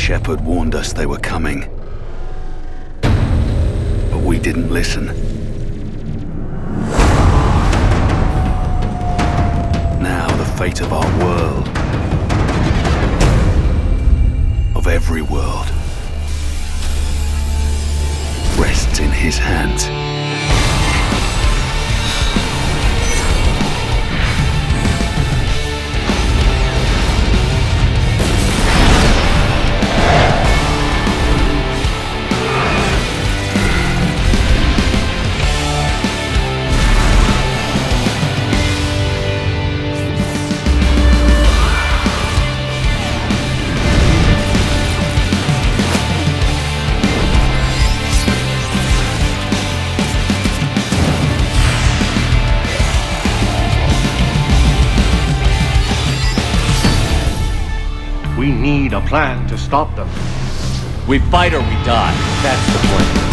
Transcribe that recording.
Shepherd warned us they were coming. But we didn't listen. Now the fate of our world, of every world, rests in his hands. We need a plan to stop them. We fight or we die. That's the plan.